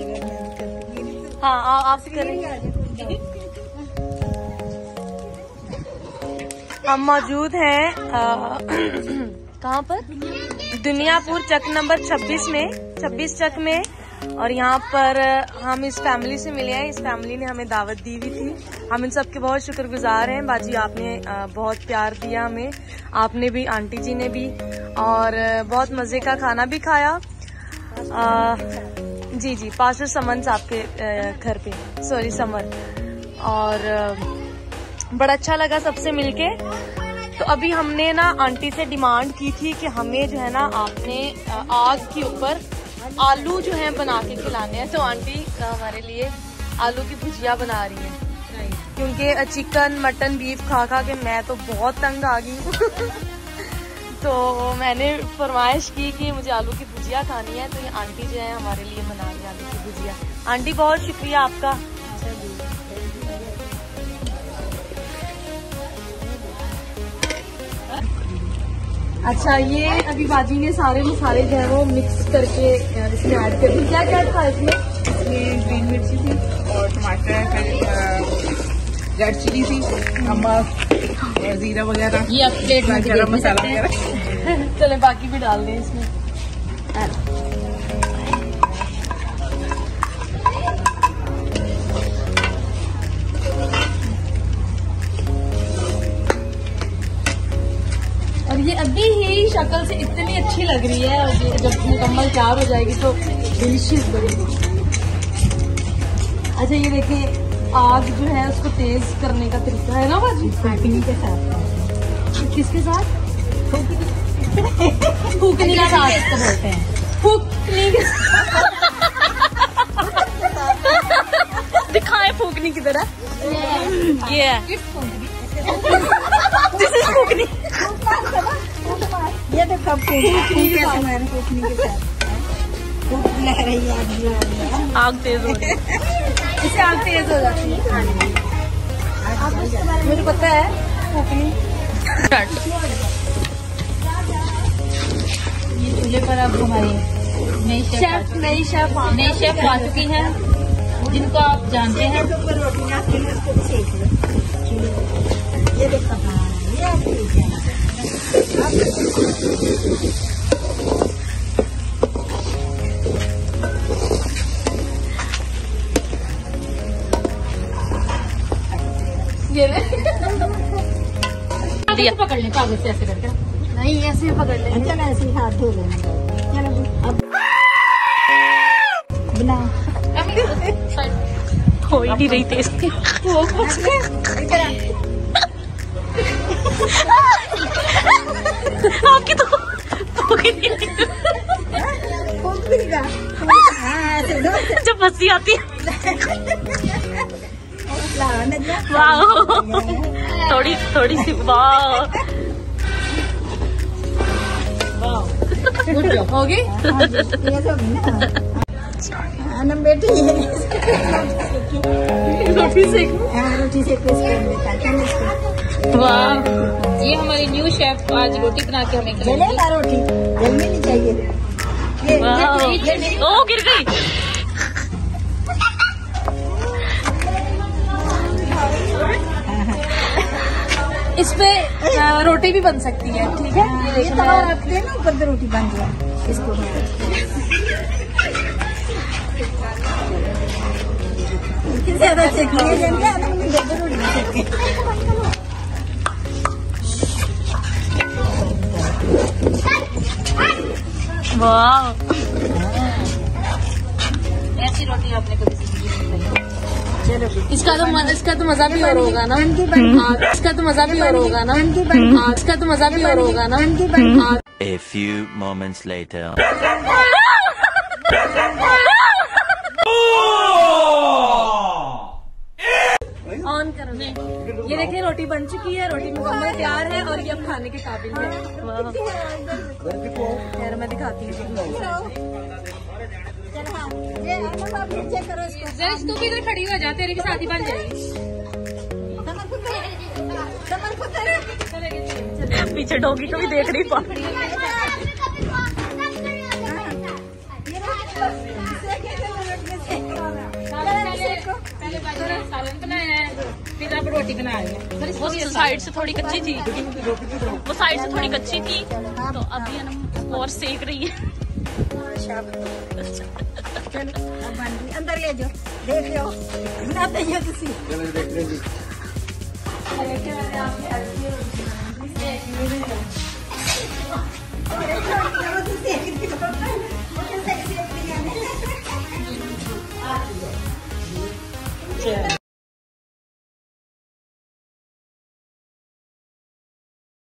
हाँ आप करें। हम मौजूद हैं कहाँ पर? दुनियापुर चक नंबर 26 में, 26 चक में। और यहाँ पर हम इस फैमिली से मिले हैं। इस फैमिली ने हमें दावत दी हुई थी। हम इन सब के बहुत शुक्रगुजार हैं। बाजी आपने बहुत प्यार दिया हमें, आपने भी, आंटी जी ने भी, और बहुत मजे का खाना भी खाया। जी जी, पास्टर समन साहब के घर पे, सॉरी समर। और बड़ा अच्छा लगा सबसे मिलके। तो अभी हमने ना आंटी से डिमांड की थी कि हमें जो है ना आपने आग के ऊपर आलू जो है बना के खिलाने हैं। तो आंटी हमारे लिए आलू की भुजिया बना रही है, क्योंकि चिकन मटन बीफ खा खा के मैं तो बहुत तंग आ गई हूँ। तो मैंने फरमाइश की कि मुझे आलू की भुजिया खानी है। तो ये आंटी जो है हमारे लिए बना रही है आलू की भुजिया। आंटी बहुत शुक्रिया आपका। अच्छा, ये अभी बाजी ने सारे मसाले जो है वो मिक्स करके इसमें ऐड कर दी। क्या क्या था इसमें? इसमें ग्रीन मिर्ची थी और टमाटर, फिर रेड चिली थी, नमक और जीरा वगैरह। ये आप प्लेट में गरम मसाला वगैरह। चले बाकी भी डाल दें इसमें। और ये अभी ही शक्ल से इतनी अच्छी लग रही है, और जब मुकम्मल तैयार हो जाएगी तो डिलीशियस बनेगी। अच्छा, ये देखिए आग जो है उसको तेज करने का तरीका है ना बाजी? फूकनी के साथ। किसके साथ? फूकनी के साथ इसको बोलते हैं। फूकनी के दिखाएं फूकनी की तरह। ये दिस इज फूकनी। ये देखो फूकनी के साथ लग रही है, आग तेज हो गई। इससे आग तेज हो जाती है। मुझे पता है फूकनी। ये चूल्हे पर अब हमारी नई शेफ आ चुकी हैं, जिनको आप जानते हैं। ये देखो, ये दिया पकड़ ले कागज से ऐसे करके। नहीं, ऐसे पकड़ ले। चलो ऐसे ही हाथ धो लेना। चलो अब बना हो ही नहीं रही टेस्ट। आपकी तो जब हंसी आती है। वाह, थोड़ी सी वाह होगी। बेटी रोटी सेक। रोटी से वाह, ये हमारी न्यू शेफ आज रोटी बना के हमें खिलाएगी। जलेगा रोटी, जलनी नहीं चाहिए। ओ गिर गई। इस पे रोटी भी बन सकती है, ठीक है? ये तवा रखते हैं ना ऊपर पे, रोटी बन गया इसको। ज्यादा सेकने जाएंगे, रोटी बन सकती वाह, ऐसी रोटी आपने कभी सीखी नहीं। चलो इसका तो मजा भी और होगा ना। इसका तो मजा भी और होगा ना। इसका तो मजा भी और होगा ना। A few moments later. On करो। ये देखिए रोटी बन चुकी है, रोटी मुकम्मल तैयार है और ये अब खाने के काबिल है। यार मैं दिखाती हूँ। तू भी इधर खड़ी हो जा, तेरी भी शादी बन जाएगी। पीछे डॉगी को भी देख नहीं पा। सालन बनाया है, फिर अब रोटी बना रहे हैं। वो साइड से थोड़ी कच्ची थी, वो साइड से थोड़ी कच्ची थी, तो अभी हम और सेक रही है। अंदर ले जाओ, देख लो बनाते हैं किसी